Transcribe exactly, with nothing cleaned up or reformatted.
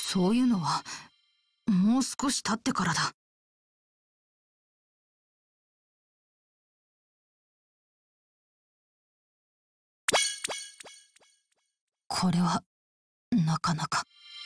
そういうのはもう少し経ってからだ。これはなかなか。